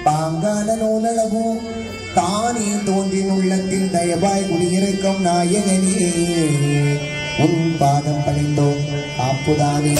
பாங்கான நூலளவோ தானே தோன்றின் உள்ளத்தில் தயவாய் குடியிருக்கும் நாயகனே உன் பாதம் பணிந்தோம் காப்புதானே.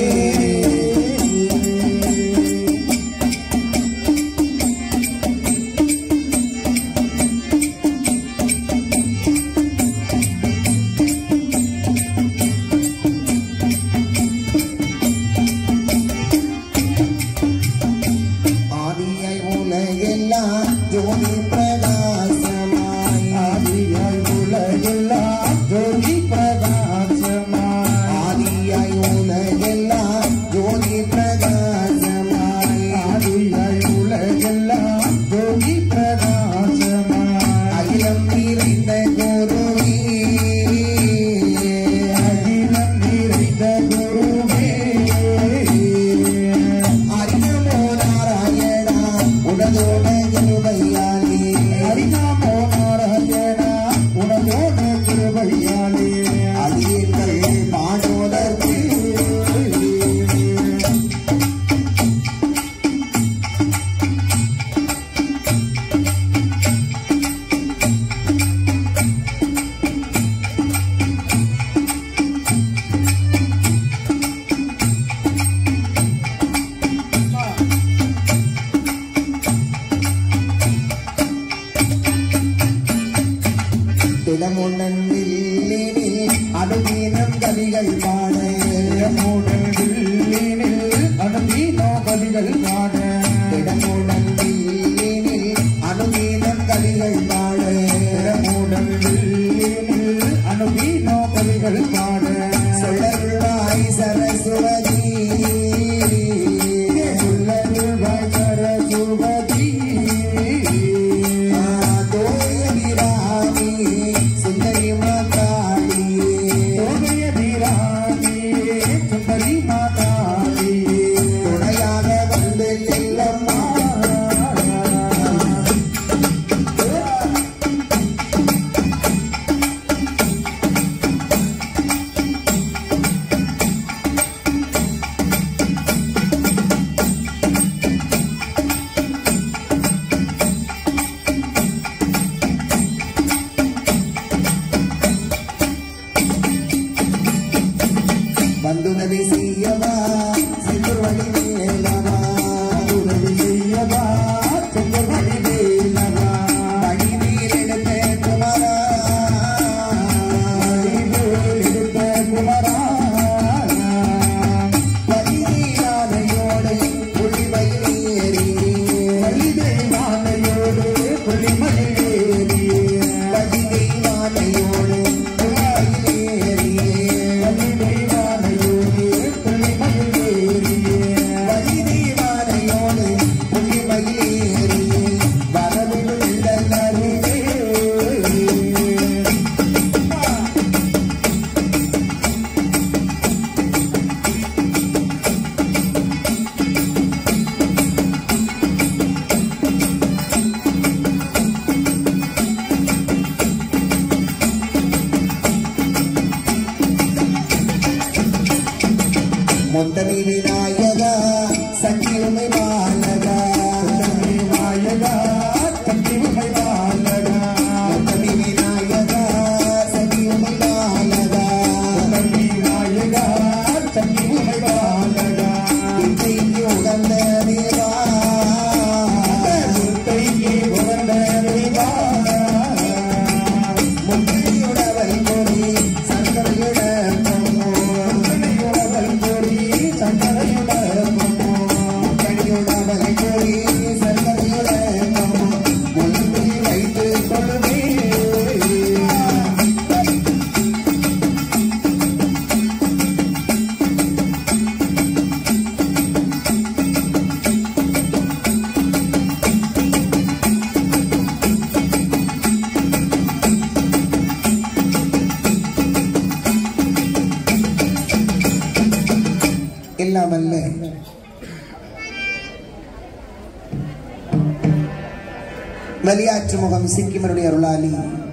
வலியாற்று முகம் சிக்கிமருடைய அருளாளி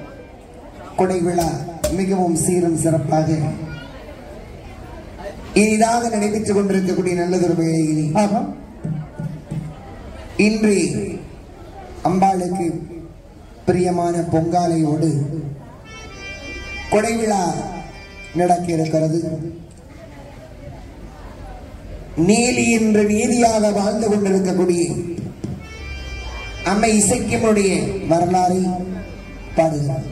கொடை விழா மிகவும் சீரும் சிறப்பாக இனிதாக நடைபெற்றுக் கொண்டிருக்கக்கூடிய நல்லதொரு வேளையில் இன்று அம்பாளுக்கு பிரியமான பொங்காலையோடு கொடை விழா நடக்க இருக்கிறது. நீலி என்று நீதியாக வாழ்ந்து கொண்டிருக்கக்கூடிய அம்மை இசைக்கியம்முடைய வரலாறை பாடுகிறார்.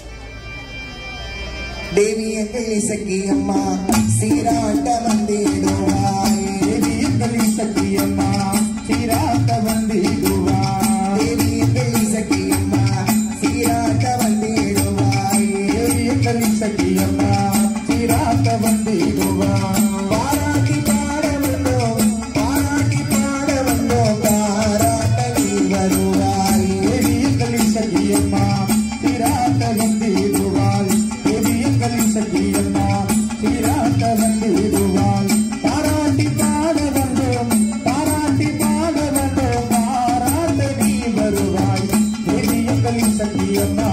தேவி எங்கள் இசக்கியம்மா சீராட்ட வந்திடுவாய். தேவி எங்கள் இசக்கியம்மா சீராட்ட வந்திடுவாய். தேவி எங்கள் இசக்கியம்மா சீராட்ட வந்திடுவாய். தேவி எங்கள் இசக்கியம்மா சீராட்ட வந்திடுவாய். பாராட்டி பாட வந்தோம், பாராட்டி பாட வந்தோம், பாராட்ட நீ வருவாய். தேவி எங்கள் இசக்கியம்மா சீராட்ட வந்திடுவாய். தேவி எங்கள் இசக்கியம்மா சீராட்ட வந்திடுவாய். பாராட்டி பாட வந்தோம், பாராட்டி பாட வந்தோம், பாராட்ட நீ வருவாய். தேவி எங்கள் இசக்கியம்மா.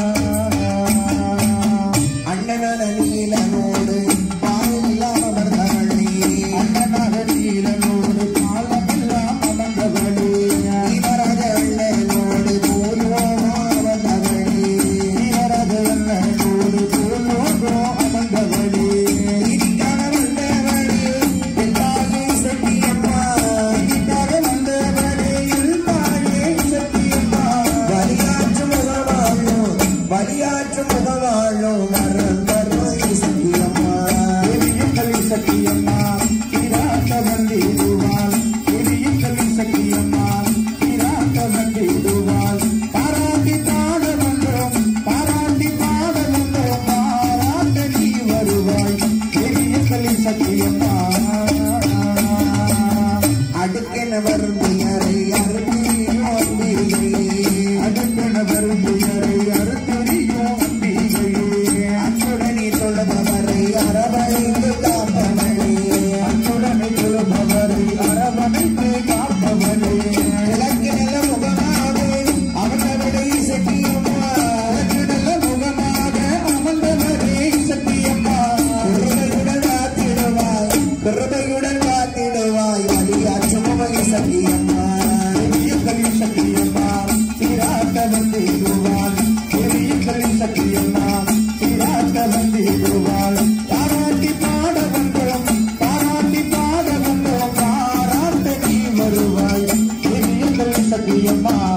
அண்ணனான நீலனோடு பாலெல்லாம் அமர்ந்தவளே, அண்ணனான நீலனோடு பாலமெல்லாம் அமர்ந்தவளே, இவரது அண்ணனோடு போலோகோ அமர்ந்தவளே, இவரது அண்ணனோடு போலோகோ அமர்ந்தவளே, இதுக்காக வந்தவளே எல்லாமே சத்தியம்மா, இதுக்காக வந்தவளே எல்லாமே சத்தியம்மா. வலியாற்று முகவாழோ, வலியாற்று முகவாழோ சத்தியம்மா. தேவி எங்கள் சத்தியம்மா சீராட்ட வந்திடுவாள். தேவி எங்கள் சத்தியம்மா சீராட்ட வந்திடுவாள். பாராட்டி பாட வந்தோம், பாராட்டி பாட வந்தோம், பாராட்ட நீ வருவாய். தேவி எங்கள் சத்தியம்மா. அடுக்கென வருந்தியரை அறுத்தியோ அம்பிகையே, அடுக்கென வருந்தியரை அறுத்தியோ அம்பிகையே, அச்சுடனே தொழுபவரை அரவணைத்து காப்பவளே, அச்சுடனே தொழுபவரை அரவணைத்து காப்பவளே, கிழக்கு நல்ல முகமாக அமர்ந்தவளே சத்தியம்மா, கிழக்கு நல்ல முகமாக அமர்ந்தவளே சத்தியம்மா. கிருபையுடன் காத்திடுவாய், கிருபையுடன் காத்திடுவாய், வலியாற்று முகை சத்தியம்மா. தேவி எங்கள் சத்தியம்மா சீராட்ட வந்திடுவாள். தேவி எங்கள் சத்தியம்மா சீராட்ட வந்திடுவாள். பாராட்டி பாட வந்தோம், பாராட்டி பாட வந்தோம், பாராட்ட நீ வருவாய். தேவி எங்கள் சத்தியம்மா.